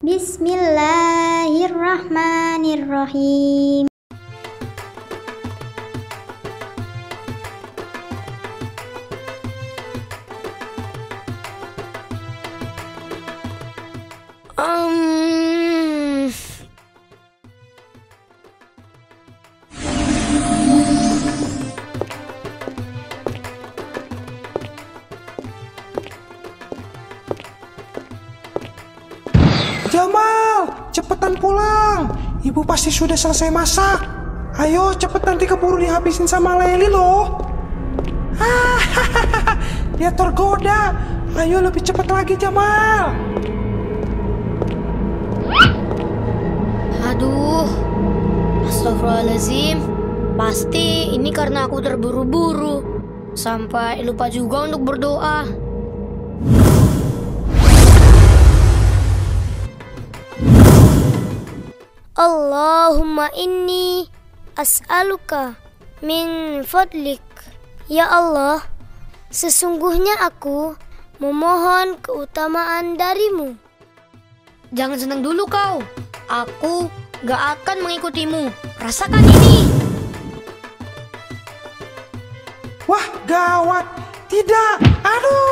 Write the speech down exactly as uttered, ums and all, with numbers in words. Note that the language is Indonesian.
Bismillahirrahmanirrahim. Um, Jamal, cepetan pulang. Ibu pasti sudah selesai masak. Ayo cepet, nanti keburu dihabisin sama Leli loh. Hahaha, dia tergoda. Ayo lebih cepat lagi Jamal. Aduh, astagfirullahaladzim. Pasti ini karena aku terburu-buru sampai lupa juga untuk berdoa. Allahumma inni as'aluka min fadlik. Ya Allah, sesungguhnya aku memohon keutamaan darimu. Jangan senang dulu kau. Aku gak akan mengikutimu. Rasakan ini. Wah, gawat. Tidak. Aduh.